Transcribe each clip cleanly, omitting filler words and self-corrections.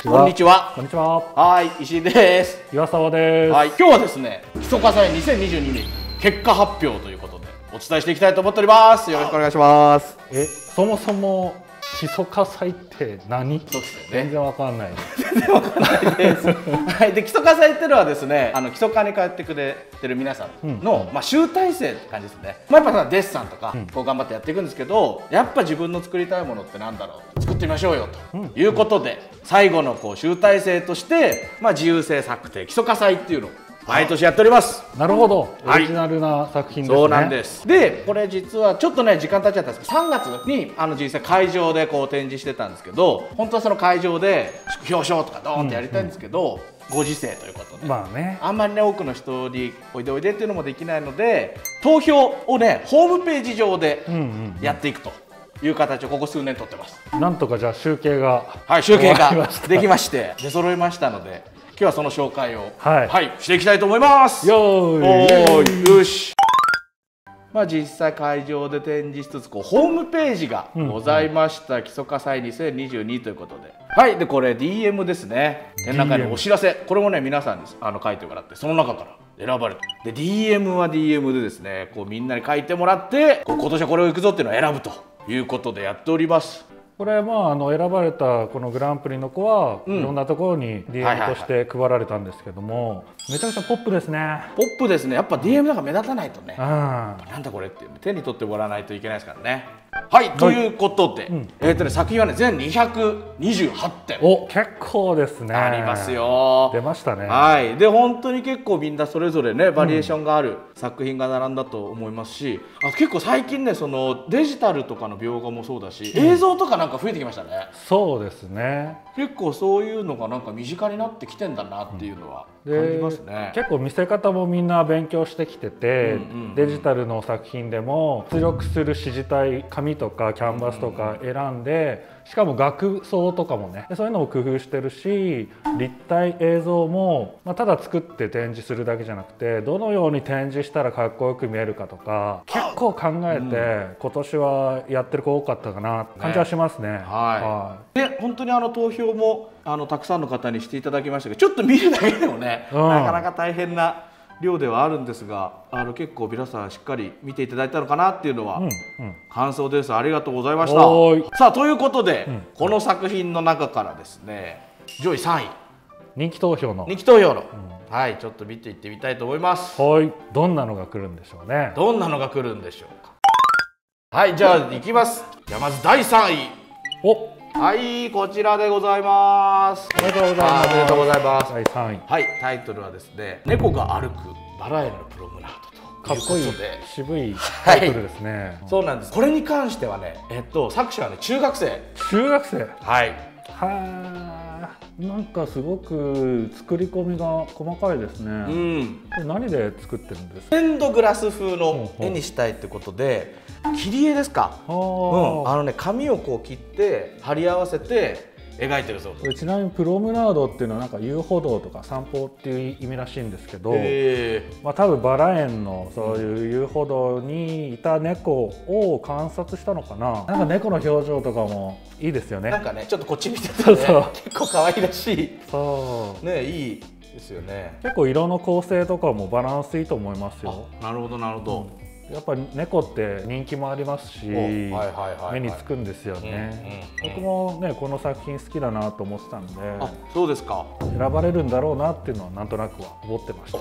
ちは。こんにちは。 こんにちは。 はい、石井です。 岩沢です。 はい、今日はですね、基礎化祭2022年結果発表ということでお伝えしていきたいと思っております。よろしくお願いします。 そもそも基礎化祭って何？ そうですよね。 全然わかんない。 全然わかんないです。はい、で基礎化祭っていうのはですね、基礎化に通ってくれてる皆さんの、集大成って感じですね。やっぱさデッサンとか、こう頑張ってやっていくんですけど、やっぱ自分の作りたいものってなんだろう、作ってみましょうよということで、最後のこう集大成として、自由制作定基礎化祭っていうのを毎年やっております。 なるほど。オリジナルな作品ですね。 そうなんです。で、これ実はちょっとね時間経っちゃったんですけど、3月に実際会場でこう展示してたんですけど、本当はその会場で表彰とかドーンってやりたいんですけど、ご時世ということで、あんまりね多くの人においでおいでっていうのもできないので、投票をねホームページ上でやっていくという形をここ数年取ってます。 なんとかじゃあ集計ができまして出揃いましたので、今日はその紹介を、していきたいと思います。 よーい、 よし。実際会場で展示しつつホームページがございました。基礎化祭2022ということで、でこれ DM ですね。展覧会のお知らせ、これもね皆さんに書いてもらって、その中から選ばれる。で DM は DM でですね、こうみんなに書いてもらって、今年はこれをいくぞっていうのを選ぶということでやっております。 これ選ばれたこのグランプリの子はいろんなところに DM として配られたんですけども、めちゃくちゃポップですね。 ポップですね。やっぱ DM なんか目立たないとね、なんだこれって手に取ってもらわないといけないですからね。ということで、作品はね全228点。 結構ですね。 ありますよ。 出ましたね。 で本当に結構みんなそれぞれねバリエーションがある作品が並んだと思いますし、結構最近ねそのデジタルとかの描画もそうだし、映像とかなんか増えてきましたね。 そうですね。 結構そういうのがなんか身近になってきてんだなっていうのは感じますね。 結構見せ方もみんな勉強してきてて、デジタルの作品でも出力する指示体紙とかキャンバスとか選んで、しかも額装とかもねそういうのを工夫してるし、立体映像も、ただ作って展示するだけじゃなくて、どのように展示したらかっこよく見えるかとか結構考えて、今年はやってる子多かったかなって感じはしますね。 で本当に投票もたくさんの方にしていただきましたけど、ちょっと見るだけでもね、なかなか大変な量ではあるんですが、結構皆さんしっかり見ていただいたのかなっていうのは感想です。ありがとうございました。さあということで、この作品の中からですね上位3位人気投票の、 ちょっと見ていってみたいと思います。 どんなのが来るんでしょうね。 どんなのが来るんでしょうか。じゃあいきます。じゃあまず第3位、こちらでございます。 おめでとうございます。 おめでとうございます。 第3位。 タイトルはですね、猫が歩くバラ園のプロムナードと。 かっこいい渋いタイトルですね。 そうなんです。これに関してはね、作者はね中学生。 なんかすごく作り込みが細かいですね。これ何で作ってるんですか？ ステンドグラス風の絵にしたいってことで、切り絵ですか。紙をこう切って貼り合わせて描いてるそうです。 ちなみにプロムナードっていうのはなんか遊歩道とか散歩っていう意味らしいんですけど、多分バラ園のそういう遊歩道にいた猫を観察したのかな。なんか猫の表情とかもいいですよね。 なんかねちょっとこっち見ててね、結構可愛らしい。いいですよね。 結構色の構成とかもバランスいいと思いますよ。 なるほどなるほど。 やっぱり猫って人気もありますし、目につくんですよね。僕もねこの作品好きだなと思ってたんで、 そうですか。 選ばれるんだろうなっていうのはなんとなくは思ってました。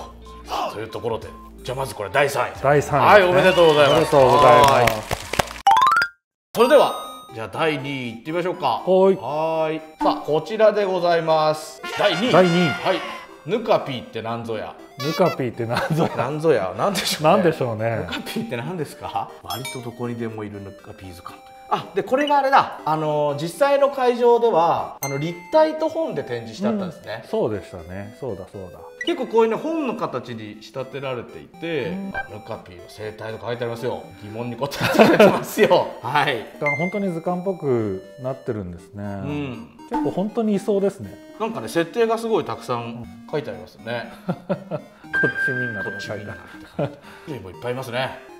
というところで、じゃあまずこれ第3位。 第3位。 おめでとうございます。 ありがとうございます。 それではじゃあ第2位いってみましょうか。さあこちらでございます。第2位。ヌカピーってなんぞや。 ヌカピーってなんぞや。 なんでしょうね。 なんでしょうね。 ヌカピーって何ですか。割とどこにでもいるヌカピー図鑑。でこれがあれだ。実際の会場では立体と本で展示してあったんですね。 そうでしたね。そうだ。 結構こういうね本の形に仕立てられていて、ヌカピーの生態と書いてありますよ。疑問に答えてくれてますよ。 本当に図鑑っぽくなってるんですね。結構本当にいそうですね。 なんかね設定がすごいたくさん書いてありますね。 こっちみんなとか書いてある。 もいっぱいいますね。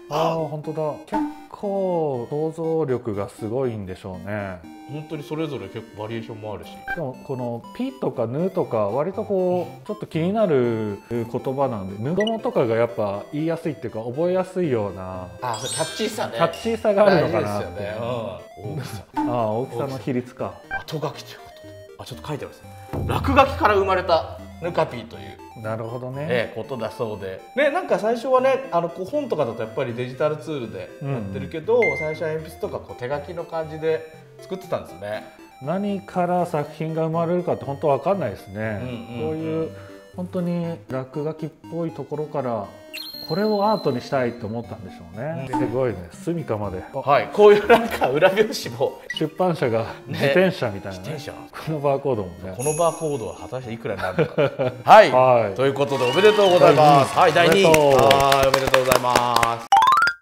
ああ本当だ。結構想像力がすごいんでしょうね。 本当にそれぞれ結構バリエーションもあるし、 しかもこのピとかヌとか割とこうちょっと気になる言葉なんで、ヌゴモとかがやっぱ言いやすいっていうか覚えやすいような、 あ、それキャッチーさね。 キャッチーさがあるのかなって。 大事ですよね。大きさ。 ああ大きさの比率か。 後書きということで、あ、ちょっと書いてますね。落書きから生まれたヌカピーという。 なるほどね。 ことだそうで、ね、なんか最初はね、こう本とかだとやっぱりデジタルツールでやってるけど、最初は鉛筆とかこう手書きの感じで作ってたんですね。 何から作品が生まれるかって本当わかんないですね。こういう本当に落書きっぽいところからこれをアートにしたいと思ったんでしょうね。すごいね、隅かまで。 はい、こういうなんか裏表紙も出版社が自転車みたいな、ね、 自転車。 このバーコードもね。 このバーコードは果たしていくらになるのか。はい、はい、ということでおめでとうございます。はい、第2位。はい、おめでとうございます。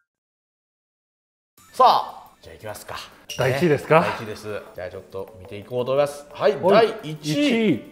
さあ、じゃあいきますか。 第1位ですか。 第1位です。じゃあちょっと見ていこうと思います。はい、第1位。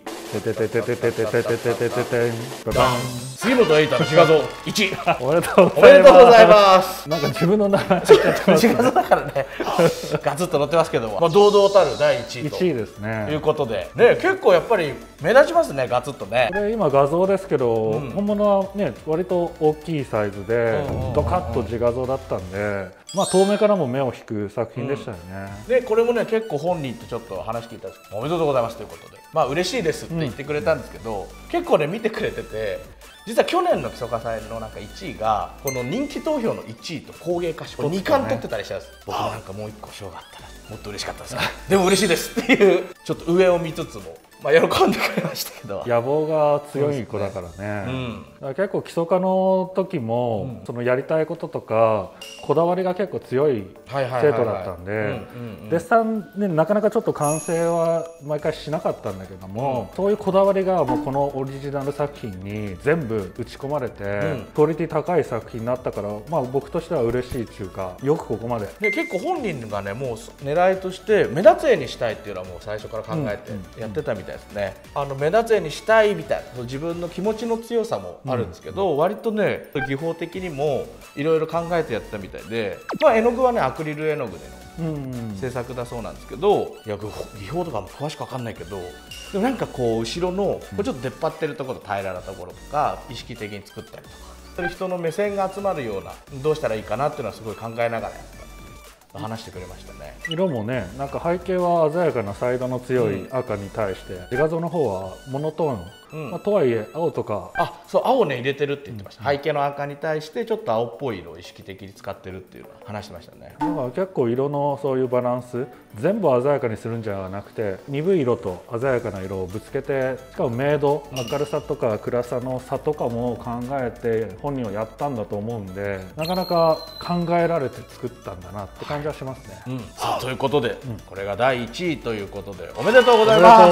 杉本瑛太の自画像1位。 おめでとうございます。 なんか自分の名前自画像だからね、ガツッと載ってますけども、まあ堂々たる第1位と 1位ですね。 いうことで、ね、結構やっぱり目立ちますね、ガツッとね。 これ今画像ですけど、本物はね割と大きいサイズでドカッと自画像だったんで、まあ遠目からも目を引く作品でしたよね。 でこれもね結構本人とちょっと話聞いたんですけど、おめでとうございますということで、まあ嬉しいですって言ってくれたんですけど、結構ね見てくれてて、実は去年の基礎科祭のなんか1位がこの人気投票の1位と工芸家賞2冠取ってたりしたんです。僕もなんかもう1個賞があったらもっと嬉しかったですね。でも嬉しいですっていうちょっと上を見つつも、まあ、喜んでくれましたけど、 野望が強い子だからね。だから結構基礎科の時も、そのやりたいこととかこだわりが結構強い生徒だったんで、デッサンねなかなかちょっと完成は毎回しなかったんだけども、そういうこだわりがもうこのオリジナル作品に全部打ち込まれて、クオリティ高い作品になったから、まあ僕としては嬉しいっていうか、よくここまで。 で結構本人がねもう狙いとして目立つ絵にしたいっていうのはもう最初から考えてやってたみたいですね。目立つ絵にしたいみたいな自分の気持ちの強さもあるんですけど、割とね技法的にもいろいろ考えてやったみたいで、まあ絵の具はねアクリル絵の具での制作だそうなんですけど、いや技法とかも詳しく分かんないけど、でもなんかこう後ろのこうちょっと出っ張ってるところと平らなところとか意識的に作ったりとか、そういう人の目線が集まるようなどうしたらいいかなっていうのはすごい考えながらやった話してくれましたね。 色もねなんか背景は鮮やかな彩度の強い赤に対して、自画像の方はモノトーン、まあ、とはいえ青とか、 そう青ね入れてるって言ってました。背景の赤に対してちょっと青っぽい色を意識的に使ってるっていうのを話してましたね。 だから結構色のそういうバランス全部鮮やかにするんじゃなくて、鈍い色と鮮やかな色をぶつけて、しかも明度、明るさとか暗さの差とかも考えて本人はやったんだと思うんで、なかなか考えられて作ったんだなって感じはしますね。 さあということで、これが第1位ということでおめでとうございます。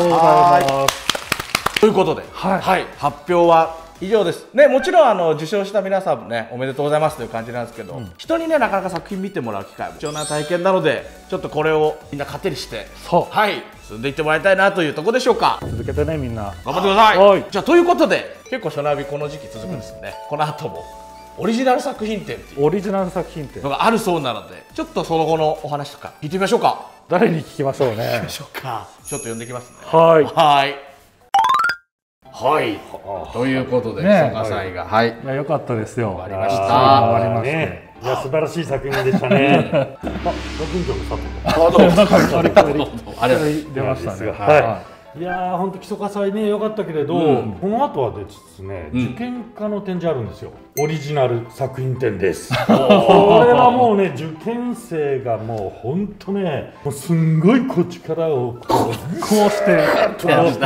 ということで、発表は以上ですね。もちろん受賞した皆さんもねおめでとうございますという感じなんですけど、人にねなかなか作品見てもらう機会も貴重な体験なので、ちょっとこれをみんな糧にして進んでいってもらいたいなというところでしょうか。 続けてねみんな頑張ってください。じゃあということで結構初ナビこの時期続くんですよね。この後もオリジナル作品展っていうオリジナル作品展のがあるそうなので、ちょっとその後のお話とか聞いてみましょうか。 誰に聞きましょうね。 聞きましょうか。ちょっと呼んできますね。ということで、基礎科祭がいや良かったですよ。 終わりました。 終わりましたね。いや素晴らしい作品でしたね。あ、学院長の佐藤。 あれ出ましたね。 はい。いやー本当基礎科祭ね良かったけれど、この後はですね受験科の展示あるんですよ。オリジナル作品展です。これはもうね受験生がもう本当ねもうすんごいこう力をこうしてうわっ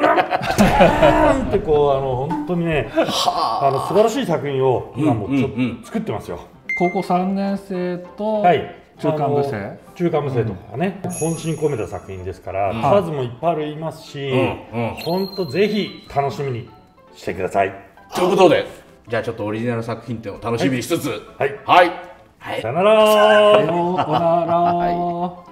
ってこう本当にね素晴らしい作品を今もちょっと作ってますよ。 高校3年生と中間部生とかね、本心込めた作品ですから数もいっぱいありますし、本当ぜひ楽しみにしてください。 ということで、じゃあちょっとオリジナル作品展を楽しみにしつつ、 さよなら。 さよなら。